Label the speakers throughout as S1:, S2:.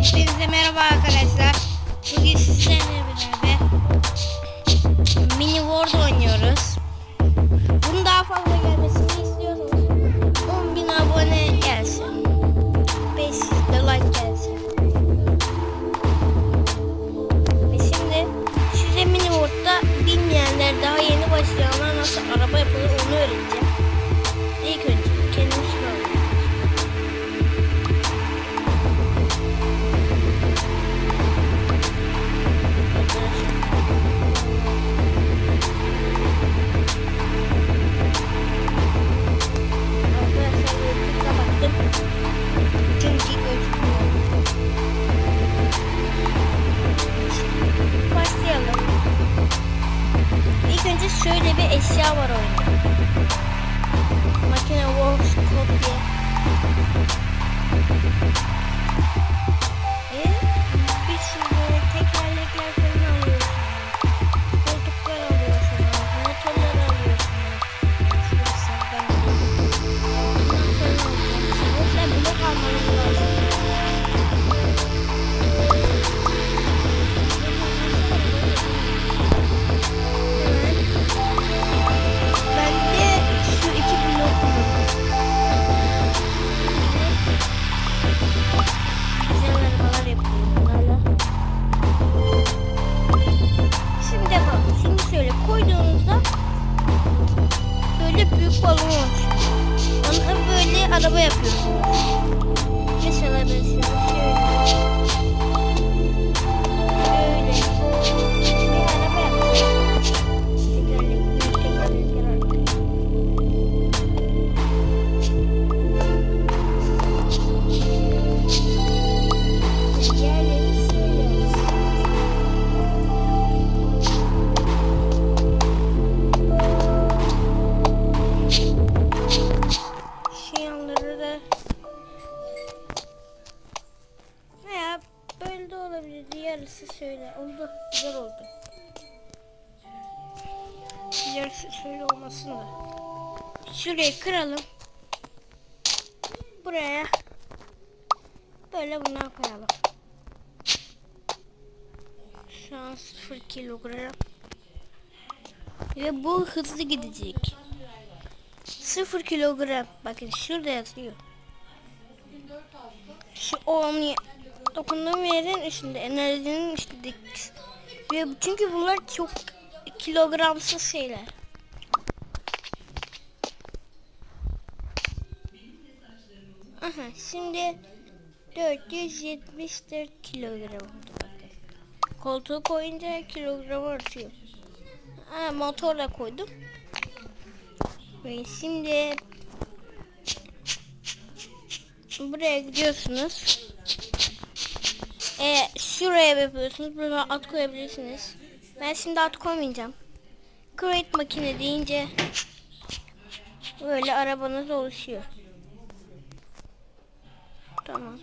S1: Hepinize merhaba arkadaşlar. Bugün sizlerle beraber Mini World oynuyoruz. Bunun daha fazla gelmesini istiyorsanız 10.000 abone gelsin. 500 de like gelsin. Ve şimdi size Mini World'da bilmeyenler, daha yeni başlayanlar nasıl araba yapılır onu öğreteceğim. İlk önce kendimi sıraladım. Başlayalım. İlk önce şöyle bir eşya var oyunda. Makine Workshop diye. Bir sürü tekerlekler falan alıyorsunuz. Koltuklar alıyorsunuz. Motorlar alıyorsunuz. Şurası ben bundan sonra alıyorsunuz. Ve blok almanız lazım. Şimdi şöyle koyduğunuzda böyle büyük balon oluşuyor. Onu böyle araba yapıyorsunuz. Mesela ben şöyle bir araba yapıyorum. Tekerlekler artık. Yarısı şöyle oldu. Güzel oldu. Yarısı şöyle olmasın da. Şurayı kıralım. Buraya böyle bundan koyalım. Şu an 0 kilogram. Ve bu hızlı gidecek. 0 kilogram. Bakın şurada yazıyor. Şu dokunduğum yerin üstünde enerjinin üstünde. Çünkü bunlar çok kilogramsız şeyler. Aha, şimdi 474 kilogram oldu bakın. Koltuğu koyunca kilogram artıyor. Motor da koydum. Ve şimdi buraya gidiyorsunuz. Şuraya yapıyorsunuz. Buraya at koyabilirsiniz. Ben şimdi at koymayacağım. Create makine deyince böyle arabanız oluşuyor. Tamam.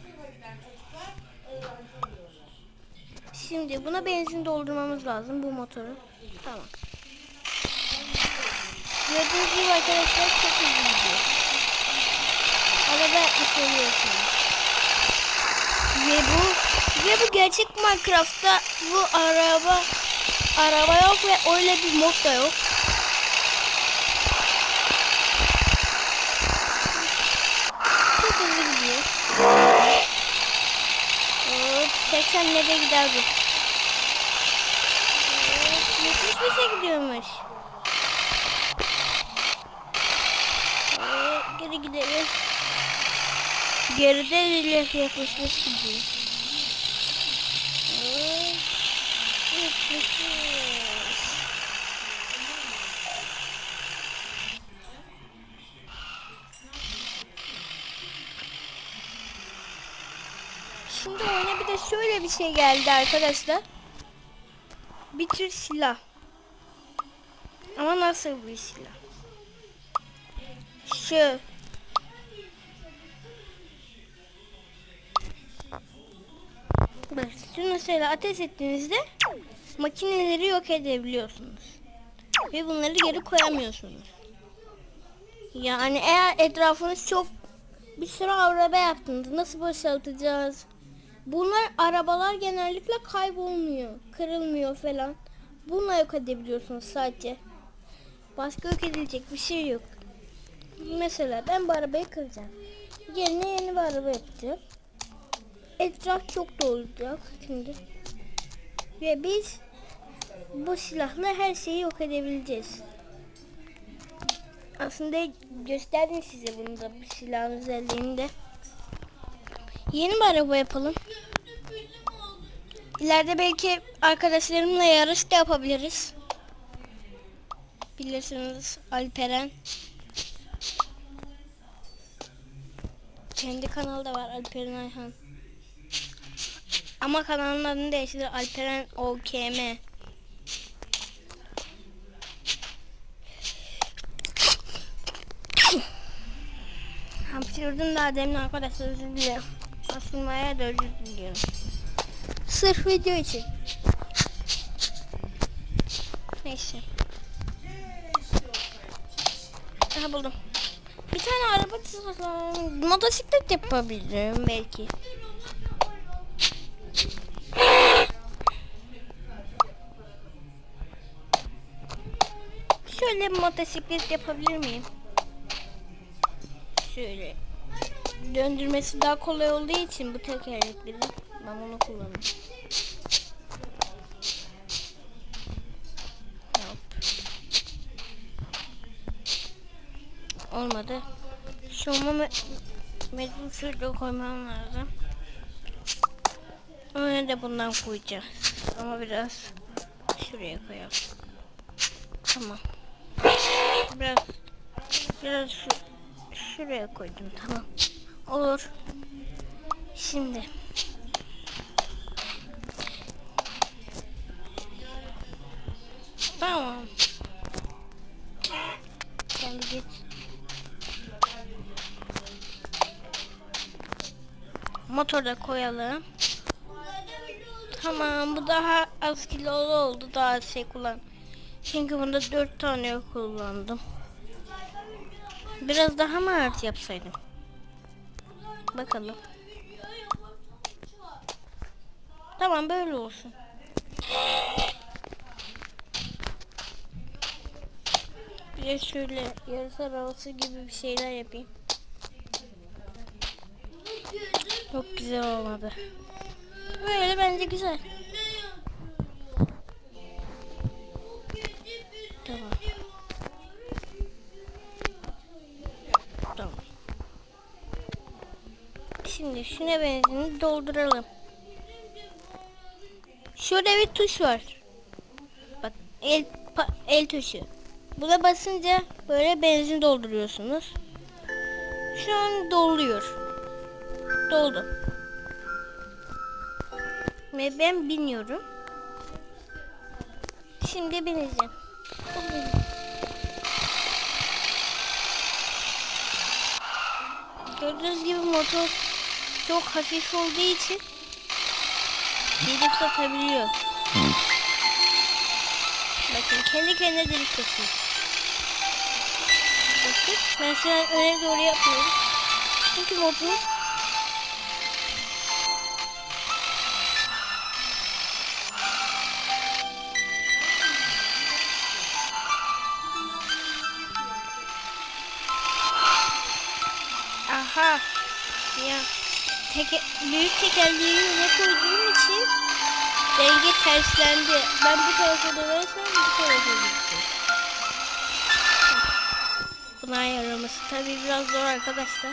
S1: Şimdi buna benzin doldurmamız lazım, bu motoru. Tamam. Gördüğünüz gibi arkadaşlar çok hızlı gidiyor. Araba yapmış oluyorsunuz. Ve bu gerçek Minecraft'ta bu araba yok ve öyle bir mod da yok. Çok hızlı gidiyor. 80 nereye gider bu? 75'e gidiyormuş. Geri gidelim. Geride yaklaşmış gidiyor. Şimdi oyuna bir de şöyle bir şey geldi arkadaşlar. Bir tür silah. Ama nasıl bir silah? Şu. Bak, şunu mesela ateş ettiğinizde makineleri yok edebiliyorsunuz. Ve bunları geri koyamıyorsunuz. Yani eğer etrafınız çok bir sürü araba yaptınız, nasıl boşaltacağız Bunlar arabalar genellikle kaybolmuyor, kırılmıyor falan. Bununla yok edebiliyorsunuz sadece. Başka yok edilecek bir şey yok. Mesela ben bu arabayı kıracağım. Yerine yeni bir araba yapacağım. Etraf çok dolacak şimdi. Ve biz bu silahla her şeyi yok edebileceğiz. Aslında gösterdim size bunu da, bu silahın özelliğini de. Yeni bir araba yapalım. İleride belki arkadaşlarımla yarış da yapabiliriz. Bilirsiniz Alperen. Kendi kanalı da var, Alperen Ayhan. Ama kanalın adını değiştirdi, Alperen OKM. Hapşırdım daha demin arkadaşlar, özür dilerim. Asılmaya da özür diliyorum. Sırf video için. Neyse. Aha buldum. Bir tane araba çizsem, motosiklet yapabilirim belki. Şöyle motosiklet yapabilir miyim? Şöyle. Döndürmesi daha kolay olduğu için bu tekerlekleri ben bunu kullanıyorum. Olmadı. Şu mecbur şurada koymam lazım. Öyle de bundan koyacağız. Ama biraz şuraya koyalım. Tamam. Biraz şuraya koydum. Tamam. Olur. Şimdi. Tamam. Sen git. Motorda koyalım. Tamam, bu daha az kilolu oldu, daha az şey kullan. Çünkü bunda 4 tane kullandım. Biraz daha mı ağır yapsaydım? Bakalım. Tamam, böyle olsun. Bir de şöyle yarış arabası gibi bir şeyler yapayım. Çok güzel olmadı. Böyle bence güzel. Tamam. Tamam. Şimdi şuna benzini dolduralım. Şurada bir tuş var. Bak, el tuşu. Buna basınca böyle benzin dolduruyorsunuz. Şu an doluyor. Doldu. Ve ben biniyorum. Şimdi bineceğim. Gördüğünüz gibi motor çok hafif olduğu için delik satabiliyor. Bakın, kendi kendine delik satıyor. Bakın, ben şu an öne doğru yapıyorum. Çünkü motor ya büyük tekerleği öne koyduğum için denge terslendi. Ben bu tarafa dönersem bu tarafa gidecek. Bunu ayarlaması tabii biraz zor arkadaşlar.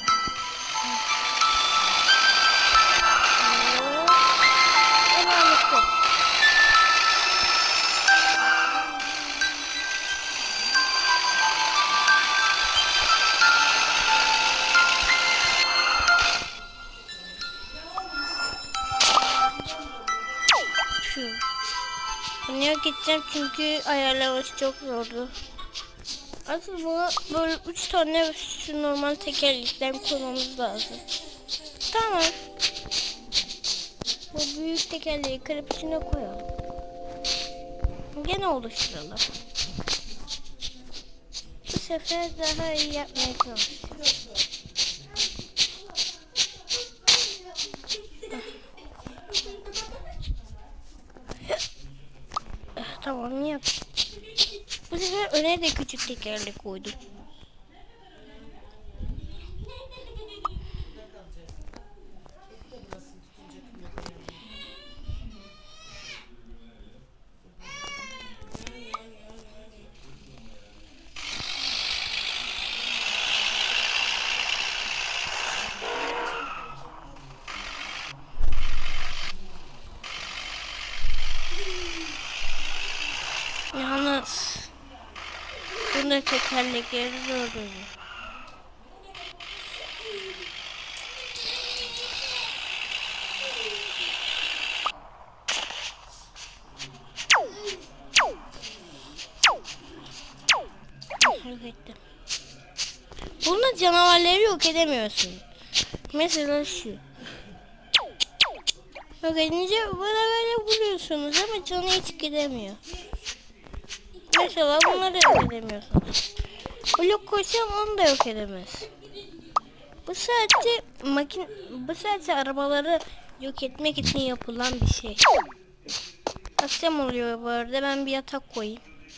S1: Bunu yok edeceğim çünkü ayarlaması çok zordu. Aslında bunu böyle 3 tane şu normal tekerlekten koymamız lazım. Tamam. Bu büyük tekerleği kırıp içine koyalım. Gene oluşturalım. Bu sefer daha iyi yapmaya çalışıyorum. Nerede küçük tekerlek koydum? Yalnız bunda tekerlekleri zor oluyor. Bunda canavarları yok edemiyorsun. Mesela şu. Yok edince böyle vuruyorsunuz ama canı hiç gidemiyor. Mesela bunları yok edemiyorsunuz. Blok koysam onu da yok edemez. Bu sadece arabaları yok etmek için yapılan bir şey. Akşam oluyor bu arada, ben bir yatak koyayım.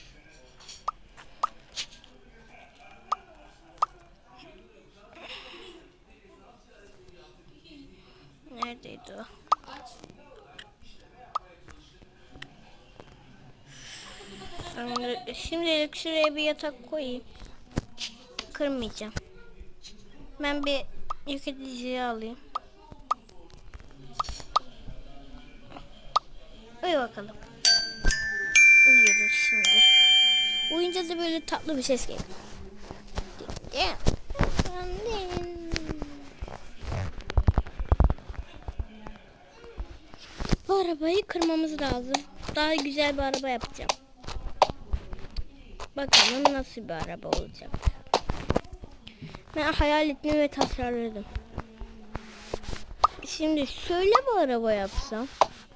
S1: Neredeydi o? Şimdilik şuraya bir yatak koyayım. Kırmayacağım. Ben bir yok ediciyi alayım. Uyu bakalım. Uyuyoruz şimdi. Uyuyunca da böyle tatlı bir ses geliyor. Bu arabayı kırmamız lazım. Daha güzel bir araba yapacağım. Bakalım nasıl bir araba olacak. Ben hayal ettim ve tasarladım. Şimdi şöyle bir araba yapsam.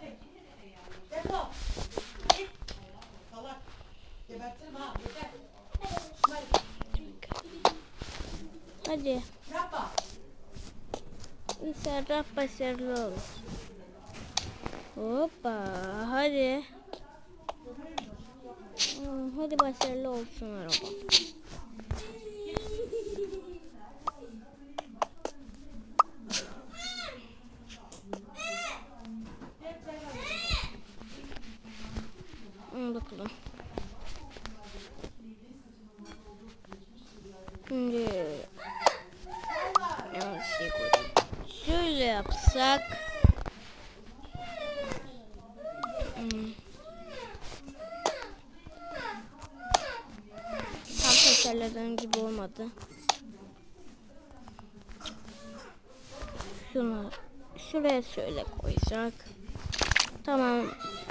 S1: Hadi. İnşallah başarılı olur. Hoppa, hadi. Hadi başarılı olsun araba. Bakalım. Şimdi şöyle yapsak. Tam tasarladığım gibi olmadı. Şunu şuraya şöyle koyacak. Tamam.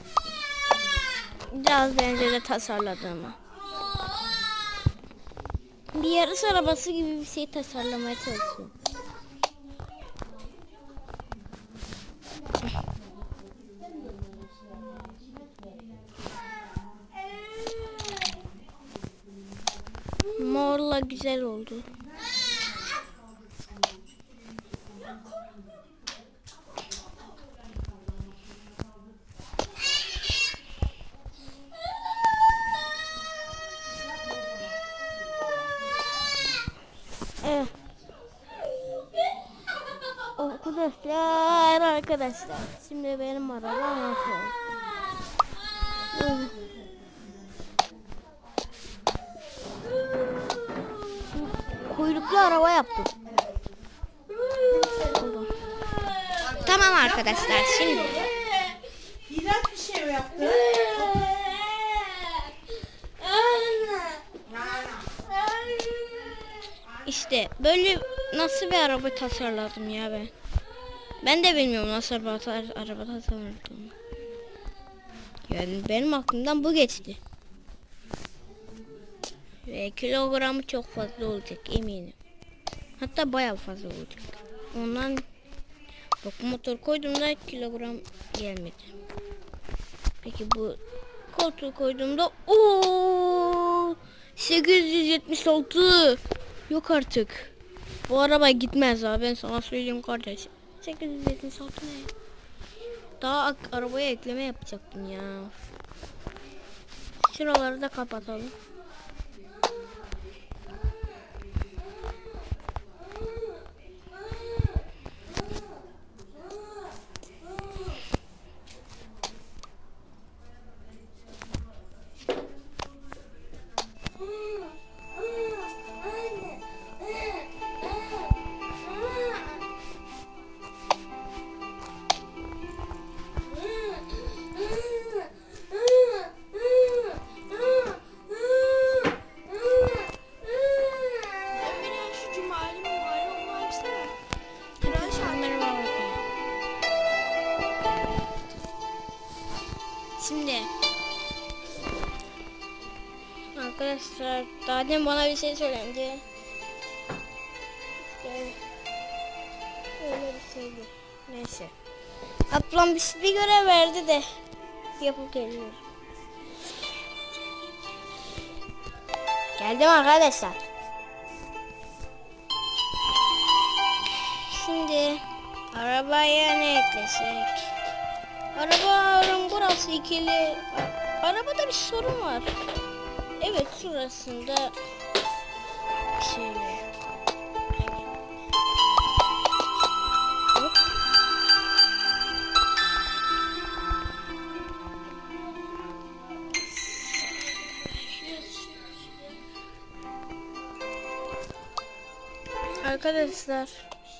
S1: Biraz önce de tasarladığımı. Bir yarış arabası gibi bir şey tasarlamaya çalışıyorum. Morla güzel oldu. Evet. Arkadaşlar şimdi benim arabam nasıl? Kuyruklu araba yaptım. Tamam arkadaşlar, şimdi
S2: İğrenç bir şey mi yaptın?
S1: İşte böyle nasıl bir araba tasarladım ya ben. Ben de bilmiyorum nasıl araba tasarladım. Yani benim aklımdan bu geçti. Ve kilogramı çok fazla olacak eminim. Hatta bayağı fazla olacak. Ondan motor koyduğumda kilogram gelmedi. Peki bu koltuğu koyduğumda 876. Yok artık. Bu araba gitmez abi, ben sana söyleyeyim kardeş. 876 ne? Daha arabaya ekleme yapacaktım ya. Şuraları da kapatalım. Şimdi arkadaşlar daha demin bana bir şey söylendi. Öyle bir şeydi. Neyse. Ablam bir görev verdi de yapıp geliyorum. Geldim arkadaşlar. Şimdi arabaya ne eklesek? Arabanın burası ikili. Arabada bir sorun var. Evet, şurasında şey. Arkadaşlar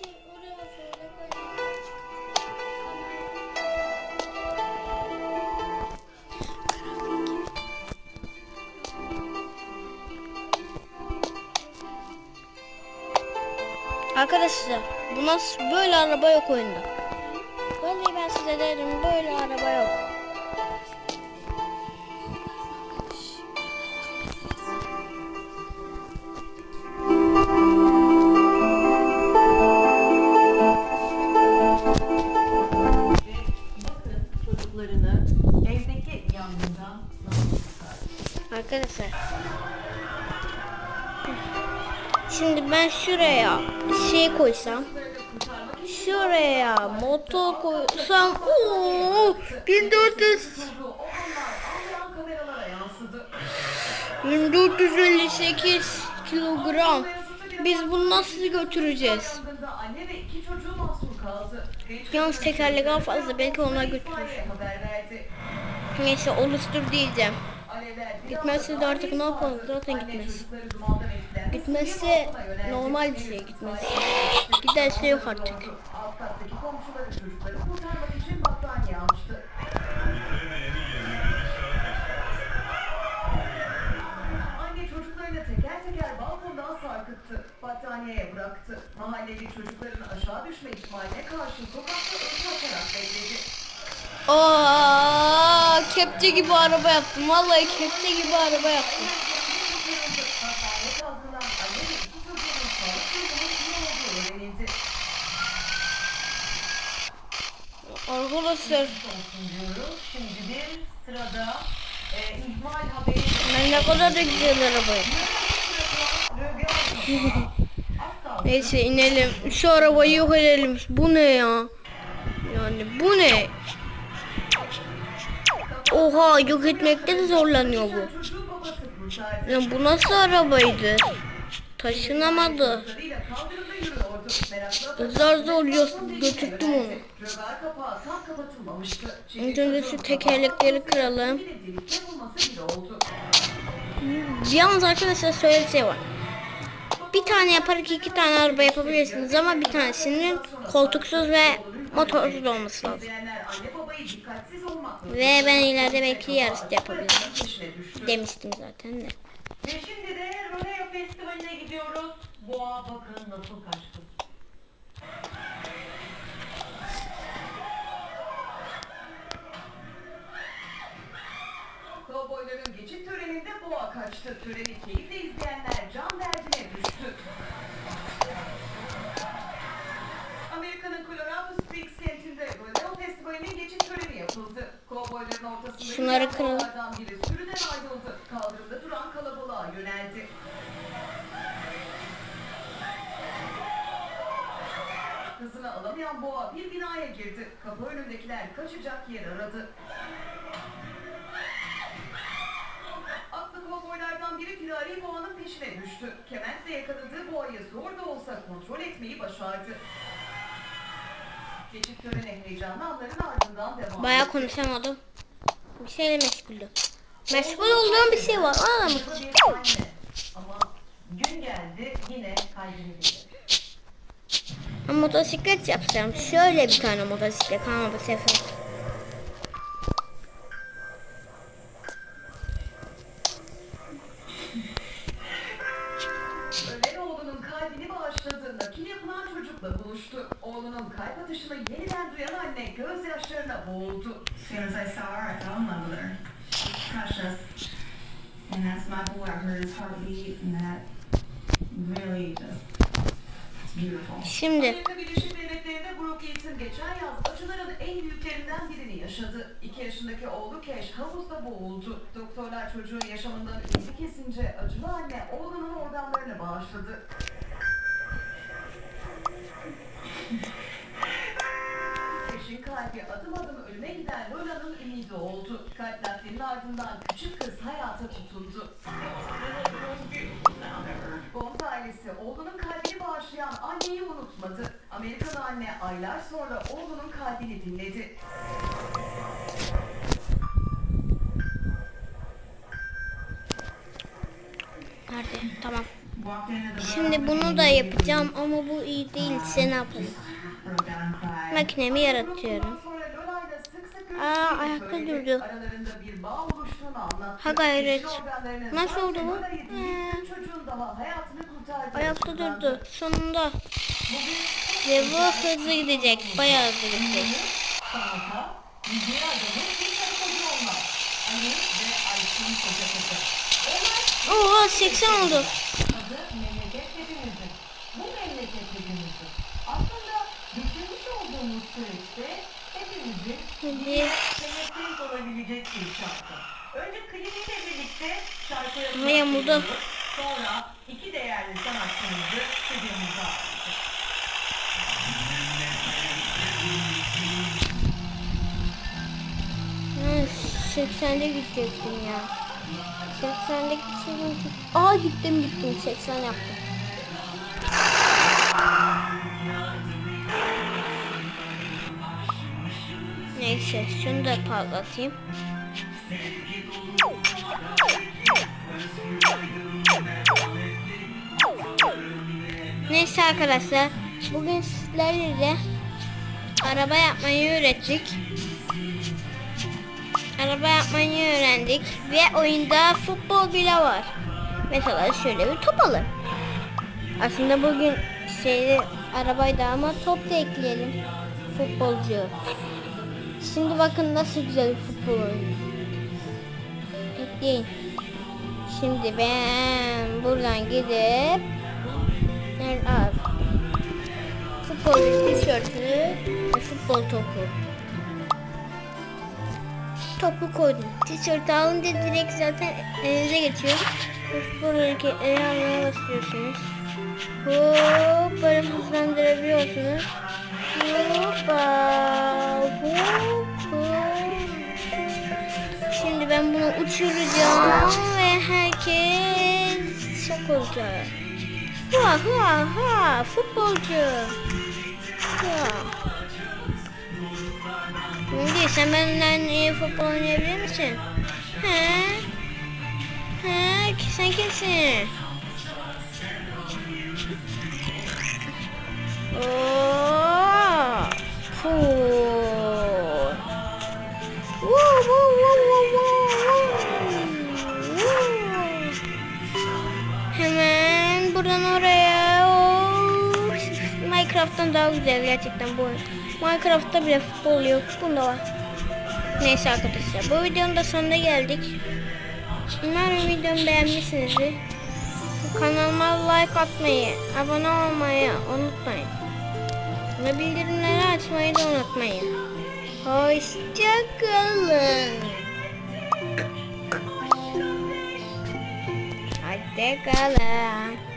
S1: bu nasıl, böyle araba yok oyunda. Vallahi ben size derim, böyle araba yok.
S2: Çocuklarını evdeki yangından nasıl kurtardı?
S1: Arkadaşlar şimdi ben şuraya şey koysam, şuraya motor koysam, 1458 kilogram. Biz bunu nasıl götüreceğiz? Yalnız tekerlekler fazla, belki ona götürür. Neyse, oluştur diyeceğim. Gitmezse de artık ne yapalım, zaten gitmez. Gitmezse normal bir şey, gitmez. Giderse yok artık.
S2: Anne çocuklarını teker teker balkondan sarkıttı. Battaniyeye bıraktı. Mahalleli çocukların aşağı düşme ihtimaline karşı sokakta ödü atarak bekledi.
S1: Kepçe gibi araba yaptım. Vallahi kepçe gibi araba yaptım. Arkadaşlar
S2: Şimdi bir sırada ihmal haberi.
S1: ben ne kadar da güzel araba yaptım. Neyse, inelim. Şu arabayı yok edelim. Bu ne ya? Yani bu ne? Oha, yok etmekte de zorlanıyor bu. Ya bu nasıl arabaydı? Taşınamadı. Zor zor götürdüm onu. Önce şu tekerlekleri kıralım. Yalnız arkadaşlar şöyle bir şey var. Bir tane yaparak 2 tane araba yapabilirsiniz ama bir tanesinin koltuksuz ve motorsuz olması lazım. Ve ben ileride belki yarışta yapabilirim demiştim zaten de.
S2: Ve şimdi de Rodeo Festivali'ne gidiyoruz. Boğa bakın nasıl kaçtı. Kovboyların geçit töreninde boğa kaçtı. Töreni keyifle izleyenler can derdine düştü. Amerika'nın Colorado Springs kentinde Rodeo Festivali'nin geçit töreni yapıldı. Kovboyların ortasında
S1: şunları kıralım.
S2: biri sürüden ayrıldı. Kaldırımda duran kalabalığa yöneldi. Hızını alamayan boğa bir binaya girdi. Kapı önündekiler kaçacak yer aradı. Atlı kovboylardan biri firari boğanın peşine düştü. Kementle yakaladığı boğayı zor da olsa kontrol etmeyi başardı. Geçit töreni heyecanlı anların ardından devam
S1: Bayağı konuşamadım. Bir şeyle meşguldüm. Meşgul olduğum bir şey var. Anlamadım.
S2: Ama gün geldi yine kaybedildi.
S1: Motosiklet yapacağım. Şöyle bir tane motosiklet ama bu sefer.
S2: Ölen oğlunun kalbini bağışladı. Nakil yapılan çocukla buluştu. Oğlunun kalp atışını yeniden duyan anne gözyaşlarına boğuldu.
S3: As soon as I saw her, I fell in love with her. She's precious. And that's my boy. I heard his heartbeat and that really just, it's beautiful.
S1: Şimdi
S2: Amerika Birleşik Devletleri'nde Brooke Eaton geçen yaz acıların en büyüklerinden birini yaşadı. 2 yaşındaki oğlu Cash havuzda boğuldu. Doktorlar çocuğun yaşamından ümidi kesince acılı anne oğlunun organlarını bağışladı. Cash'in kalbi adım adım ölüme giden Lola'nın ümidi oldu. Kalp naklinin ardından küçük kız hayata tutundu. Bond ailesi oğlunun kalbini bağışlayan anneyi unutmadı. Amerikalı anne aylar sonra oğlunun kalbini dinledi.
S1: nerede? Tamam.
S3: Walked into the
S1: Şimdi bunu da yapacağım ama bu iyi değilse ne yapalım?
S3: broke down and cried.
S1: Makinemi yaratıyorum.
S2: Ondan sonra Lola'yla sık sık
S1: Aa,
S2: görüşmeyi
S1: ayakta
S2: söyledi.
S1: durdu.
S2: Aralarında bir bağ oluştuğunu anlattı.
S1: Ha gayret.
S2: Eşi organlarını
S1: Nasıl
S2: sadece
S1: oldu bu?
S2: Lola'yı değil, bir çocuğun daha hayatını kurtardı.
S1: Ayakta durdu. Sonunda.
S2: Bugün
S1: Ve bu hızlı gidecek. Bayağı hızlı gidecek.
S2: sanata, müziğe adamı bir karı koca olmak. Ali ve Ayşe'nin koca kızı. Onlar
S1: Oo 80 oldu.
S2: adı memleket hepimizin. Bu memleket hepimizin. Aslında bitirmiş olduğumuz süreçte hepimizin
S1: Hadi.
S2: senetsiz olabilecek bir şarkı. Önce klibiyle birlikte şarkı
S1: Ama yamuldu.
S2: Sonra iki değerli sanatçımızı stüdyomuza aldık.
S1: Ha, 80'de gidecektim ya. 80'de gidecektim. Aa gittim 80 yaptım. Neyse şunu da patlatayım. Neyse arkadaşlar bugün sizlerle araba yapmayı öğrettik. Araba yapmayı öğrendik ve oyunda futbol bile var. Mesela şöyle bir top alın. Aslında bugün arabaydı ama top da ekleyelim. Futbolcu. Şimdi bakın nasıl güzel bir futbol oyunu. Ekleyin. Şimdi ben buradan gidip al. Futbolcu tişörtü ve futbol topu. Topu koydum. Tişörtü alınca direkt zaten elinize geçiyor. Futbol hareketleri almaya başlıyorsunuz. Hop böyle hızlandırabiliyorsunuz. Hoppa. Hop. Şimdi ben bunu uçuracağım ve herkes şok olacak. Ha ha ha futbolcu. Ha. Şimdi sen benden iyi futbol oynayabilir misin? He? He? Sen kimsin? Ooo! Puuu! Woo woo woo woo woo! Hemen buradan oraya. Minecraft'tan daha güzel gerçekten bu oyun. Minecraft'ta bile futbol yok. Bunda var. Neyse arkadaşlar bu videonun da sonuna geldik. Umarım videomu beğenmişsinizdir. Kanalıma like atmayı, abone olmayı unutmayın. Ve bildirimleri açmayı da unutmayın. Hoşçakalın. Hoşçakalın.